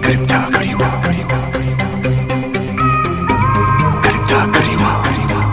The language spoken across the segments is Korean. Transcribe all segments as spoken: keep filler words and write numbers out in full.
그립다 그리워 그리워 그립다 그리워 그리워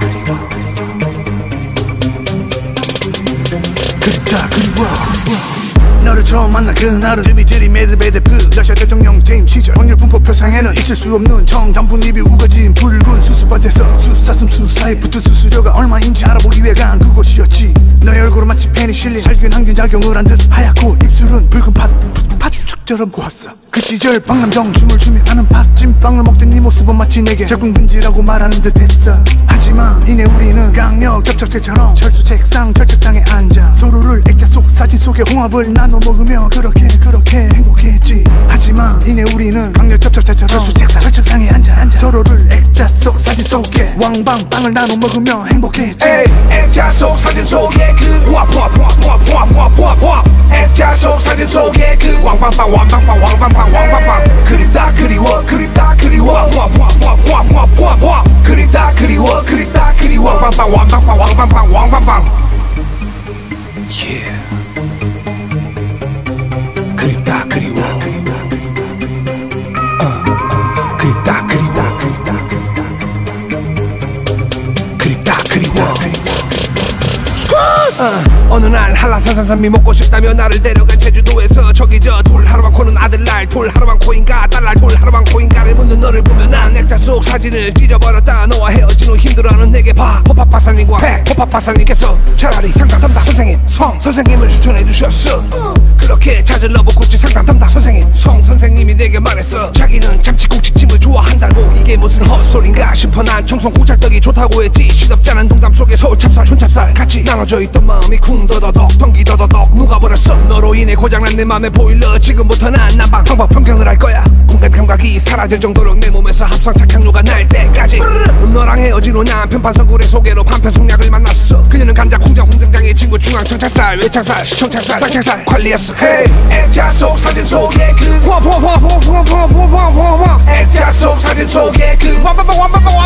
그립다 그리워 너를 처음 만난 그날은 드미트리 메드베데프 러시아 대통령 재임 시절 확률 분포 표상에는 있을 수 없는 청담분입이 우거진 붉은 수수밭에서 수사슴 수사에 붙은 수수료가 얼마인지 알아보기 위해 간 그곳이었지. 너의 얼굴은 마치 페니실린 살균 항균 작용을 한 듯 하얗고 입술은 붉은 팥 팥죽처럼 고왔어. 그 시절 박남정 춤을 추며 하는 팥찐빵을 먹던 네 모습은 마치 내게 적응금지라고 말하는 듯 했어. 하지만 이내 우리는 강력 접촉제처럼 철수 책상 철책상에 앉아 서로를 액자 속 사진 속에 홍합을 나눠 먹으며 그렇게 그렇게 행복했지. 하지만 이내 우리는 강력 접촉제처럼 철수 책상 철책상에 앉아 앉아 서로를 액자 속 사진 속에 왕방빵을 나눠 먹으며 행복했지. 에이, 액자 속 사진 속에 그 와와와와와와와와 액자 속 사진 속에 그 왕방빵 왕방빵 왕방빵 왕방빵 그립다 그리워 그립다 그리워 와와와와와와 그립다 그리워 그립다 그리워 왕방빵 왕방빵 왕방빵 왕방빵 yeah 그립다 그리워 그리워 어 그립다 그리워 그립다 그리워 어, 어느 날 한라산산삼이 먹고 싶다며 나를 데려간 제주도에서 저기 저 돌 하루만 코는 아들날 돌 하루만 코인가 딸날 돌 하루만 코인가를 묻는 너를 보며 난 액자 속 사진을 찢어버렸다. 너와 헤어진 후 힘들어하는 내게 봐 호팝 박사님과 백 호팝 박사님께서 차라리 상담 담당 선생님 성 선생님을 추천해 주셨어. 그렇게 찾은 러브 코치 상담 담당 선생님 성 선생님이 내게 말했어. 자기는 참치국지찜을 좋아한다고. 이게 무슨 헛소린가 싶어 난 청송 콩찰떡이 좋다고 했지. 시덥잖은 동담 속에 서울 찹쌀 촌찹쌀 같이 나눠져 있던 마음이 쿵더더덕 덩기더더덕 녹아버렸어. 너로 인해 고장난 내 맘의 보일러 지금부터 난 난방 방법 변경을 할 거야. 공간 감각이 사라질 정도로 내 몸에서 합성 착향료가 날 때까지. 너랑 헤어진 후 난 편판선굴의 소개로 판편송약을 만났어. 그녀는 감자 공장 공장장의 친구 중앙청찰살 외창살 시청찰살 쌍창살 관리했어. Hey 액자 속 사진 속에 그 와와와와와와와와 액자 속 사진 속에 그 와와와와와와와와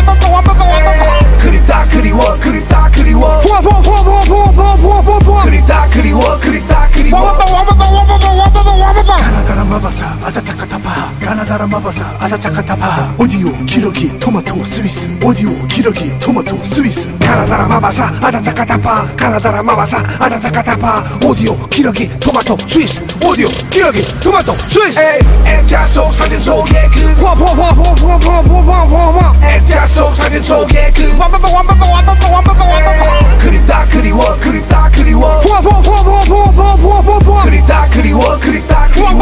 그립다 그리워 그립다 그리워 와와와와와와와와 그립다 그리워 그립다 그리워 와와와와와와와와와 가나다라 마바사 아사차카타파 가나다라 마바사 아사차카타파 오디오 기러기 토마토 스위스 오디오 기러기 토마토 스위스 가나다라 마바사 아사차카타파 가나다라 마바사 아사차카타파 오디오 기러기 토마토 스위스 오디오 기러기 토마토 스위스. 에이 액자 속 사진 속에 그 와와와와와와와와 액자 속 사진 속에 그 와와와와와와와와와 그립다 그리워 그립다 그리워 와와와와와와와와 그립다 그리워 그립다 그리워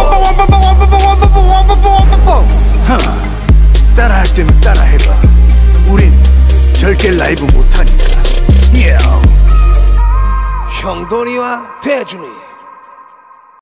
하 따라할 때면 따라해봐. 우린 절대 라이브 못하니까. yeah. 형돈이와 대준이